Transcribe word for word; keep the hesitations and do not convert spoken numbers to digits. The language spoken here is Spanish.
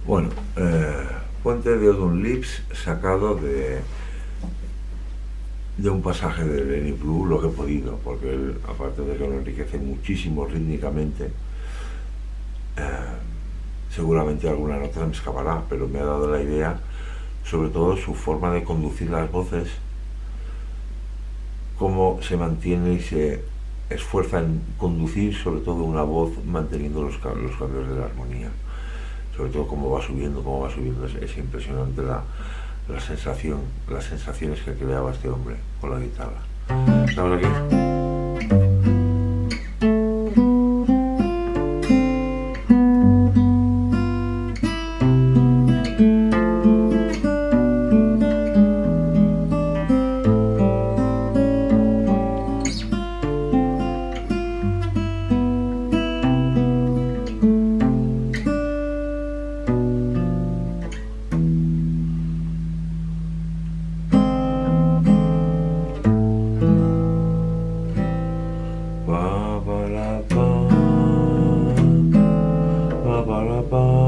Bueno, eh, Puente de Odun Lips sacado de, de un pasaje de Lenny Blue, lo que he podido, porque él, aparte de que lo enriquece muchísimo rítmicamente, eh, seguramente alguna nota se me escapará, pero me ha dado la idea, sobre todo su forma de conducir las voces, cómo se mantiene y se esfuerza en conducir sobre todo una voz manteniendo los, los cambios de la armonía, sobre todo cómo va subiendo, cómo va subiendo, es, es impresionante la, la sensación, las sensaciones que creaba este hombre con la guitarra. ¿Estamos aquí? Ba ba la ba, ba ba la ba.